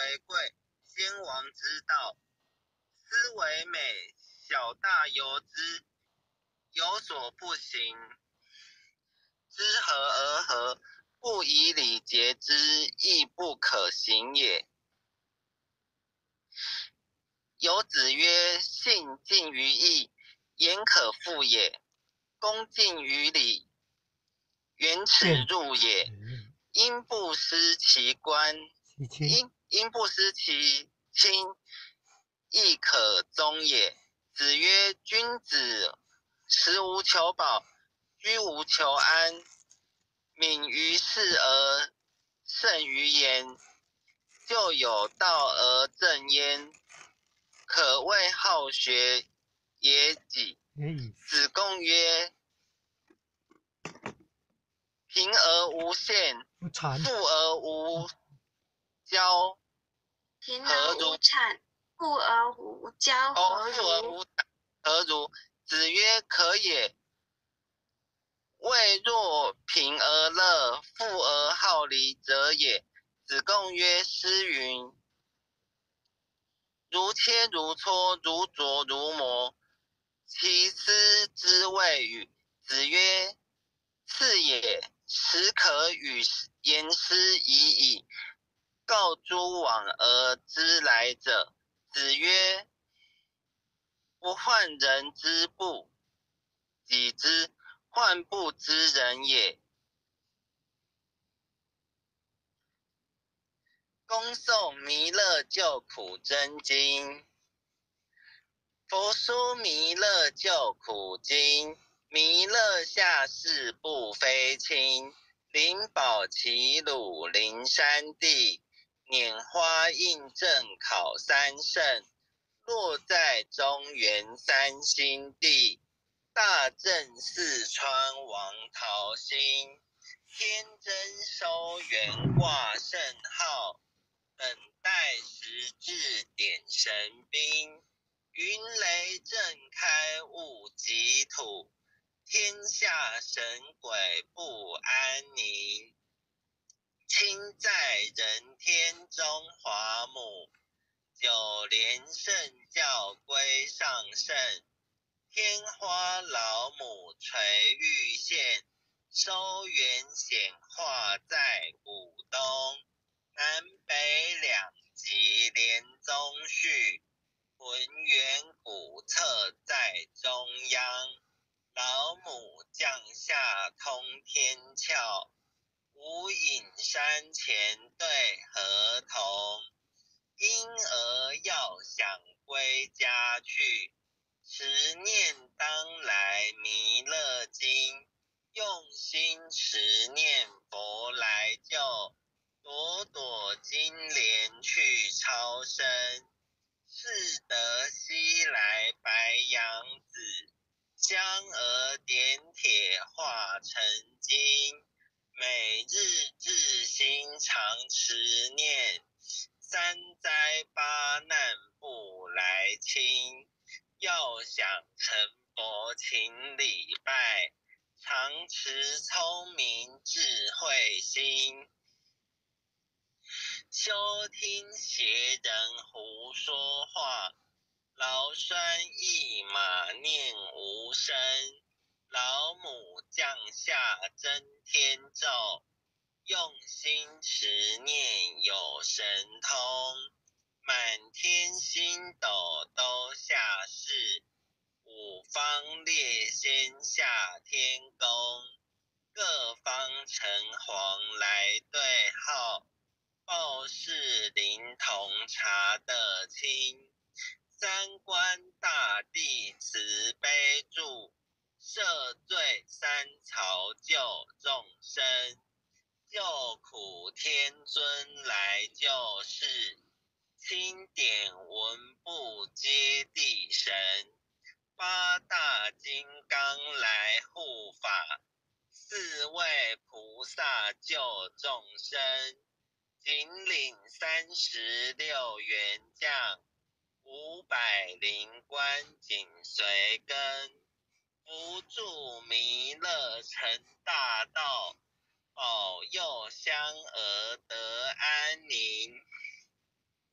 为贵，先王之道。斯为美，小大由之，有所不行，知和而和，不以礼节之，亦不可行也。有子曰：信近于义，言可复也；恭敬于礼，远耻辱也。因不失其官，因不失其亲，亦可宗也。子曰：君子食无求饱，居无求安，敏于事而慎于言，就有道而正焉，可谓好学也己。子贡曰：贫而无谄，富而无骄， 贫而无谄，富而无骄， 何如？子曰：可也。未若贫而乐，富而好礼者也。子贡曰：诗云：如切如磋，如琢如磨，其斯之谓与？子曰：是也。始可与言师已矣，告诸往而知来者。子曰：不患人之不己知，患不知人也。恭诵弥勒救苦真经。佛说弥勒救苦经，弥勒下世不非亲。灵宝齐鲁灵山地，拈花印正考三圣。落在中原三星地，大正四川王桃心。天真收元挂圣号，等待时至点神兵。云雷震开物极土，天下神鬼不安宁。亲在人天中华母，九连圣教归上圣。天花老母垂玉线，收元显化在古东。南北两极连宗序，浑圆古册在中央。老母降下通天窍，无影山前对河童。婴儿要想归家去，持念当来弥勒经。用心持念佛来救，朵朵金莲去超生。是得西来白羊子，香而点铁化成金。每日至心常持念，三灾八难不来侵。要想成佛请礼拜，常持聪明智慧心。休听邪人胡说话，劳酸一马念无声。老母降下真天咒，用心持念有神通。满天星斗都下世，五方列仙下天宫。各方城隍来对号，报事灵童查得清。三官大帝慈悲助，赦罪三朝救众生。救苦天尊来救世，钦点文部接地神。八大金刚来护法，四位菩萨救众生。紧领36员将，500灵官紧随跟。扶助弥勒成大道，保佑香儿得安宁。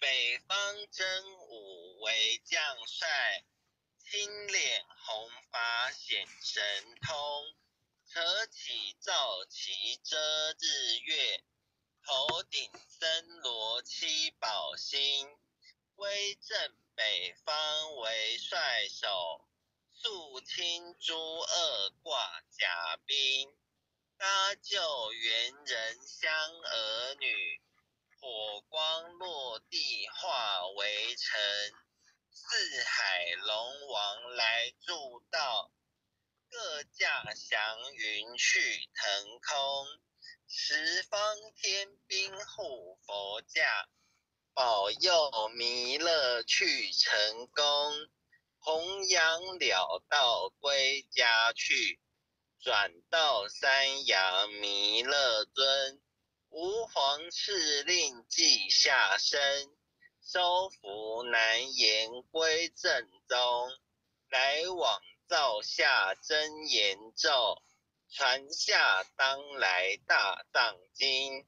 北方真武为将帅，青脸红发显神通。扯起皂旗遮日月，头顶森罗七宝星。威震北方为帅首，肃清诸恶挂甲兵。搭救猿人香儿女，火光落地化为尘。四海龙王来助道，各驾祥云去腾空。十方天兵护佛驾，保佑弥勒去成功。弘扬了道归家去，转到三阳弥勒尊。吾皇敕令记下生，收服难言归正宗。来往造下真言咒，传下当来大藏经。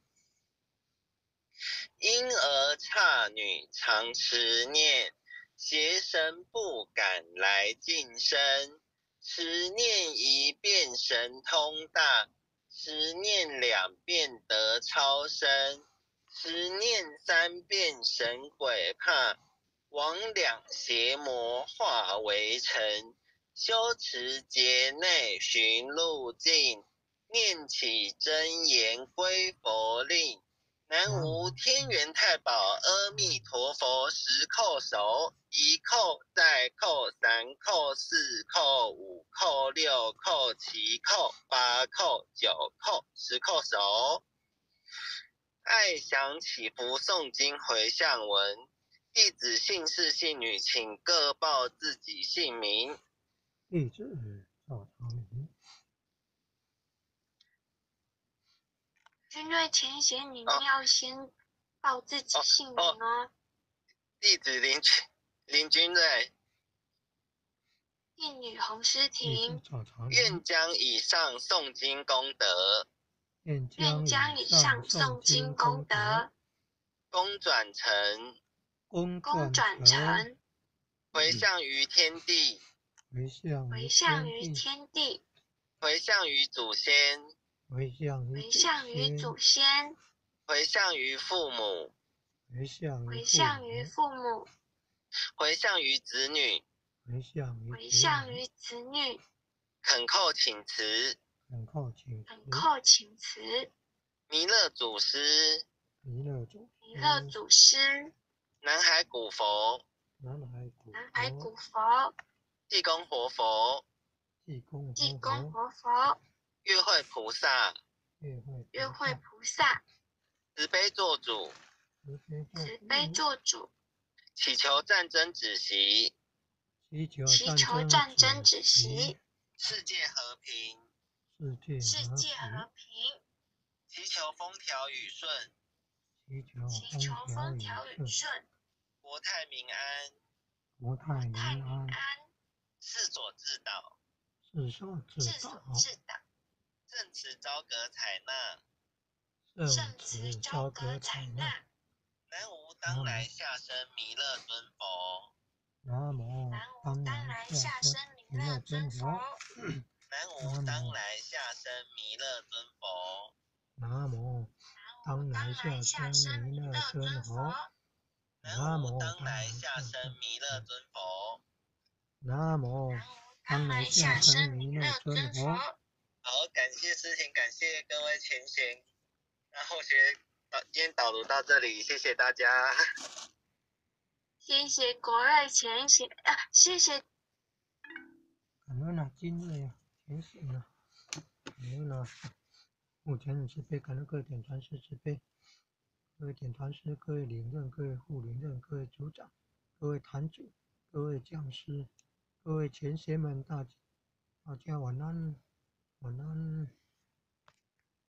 婴儿刹女常持念，邪神不敢来近身。十念一遍神通大，十念两遍得超生。十念三遍神鬼怕，魍魉邪魔化为尘。修持劫内寻路径，念起真言归佛令。南无天元太保阿弥陀佛，十叩首，一叩再叩，三叩四叩五叩六叩七叩八叩九叩，十叩首。爱想祈福诵经回向文，弟子姓氏姓女，请各报自己姓名。 弟子赵长明。 君瑞前写你要先报自己姓名哦。 弟子林君瑞。 弟女洪诗婷。 愿将以上诵经功德， 愿将以上诵经功德， 功转成，回向于天地， 回向于天地， 回向于祖先， 回向于祖先， 回向于父母， 回向于父母， 回向于子女， 回向于子女， 恳叩请辞，弥勒祖师，南海古佛，济公活佛，月慧菩萨，慈悲做主，祈求战争止息，世界和平，祈求风调雨顺，国泰民安，世所至道，正持昭格采纳，南无当来下生弥勒尊佛， 南无当来下生弥勒尊佛， 南无当来下生弥勒尊佛， 南无当来下生弥勒尊佛， 南无当来下生弥勒尊佛， 南无当来下生弥勒尊佛。 好，感谢诗婷，感谢各位前贤。那后学今天导读到这里，谢谢大家。 谢谢国瑞前贤，谢谢。 感恩啊，金瑞啊，前贤啊，感恩啊。目前慈悲，感恩各位点传师慈悲，各位点传师，各位领任，各位副领任，各位组长，各位坛主，各位讲师，各位前贤们，大家晚安，晚安。